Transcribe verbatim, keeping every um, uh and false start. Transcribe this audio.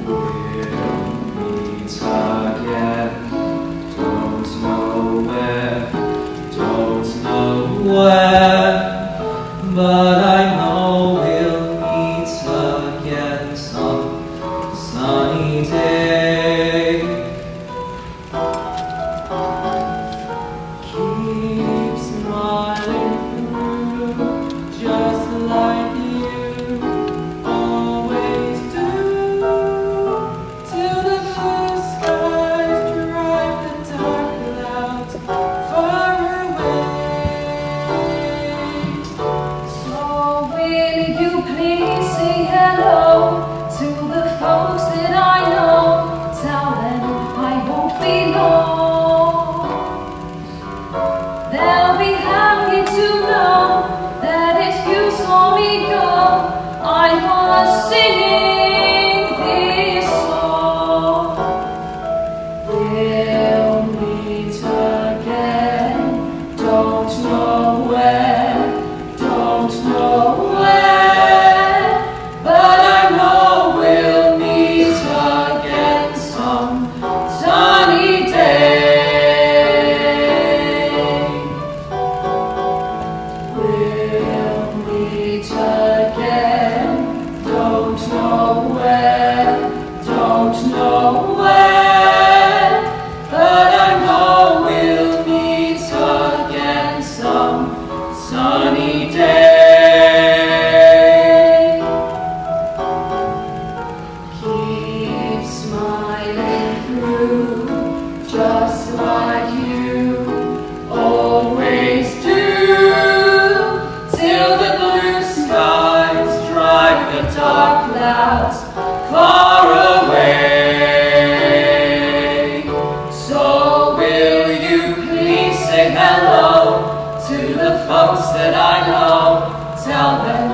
Where, but I know we'll meet again some sunny day. Keep smiling through, just like you always do, till the blue skies drive the dark clouds far away. Will you please say hello to the folks that I know? Tell them I won't be long. They'll be happy to know that if you saw me go, I was singing this song. We'll meet again, don't know where, don't know don't know when, but I know we'll meet again some sunny day. Keep smiling through, just like you always do, till the blue skies drive the dark clouds far away. So will you please say hello to the folks that I know? Tell them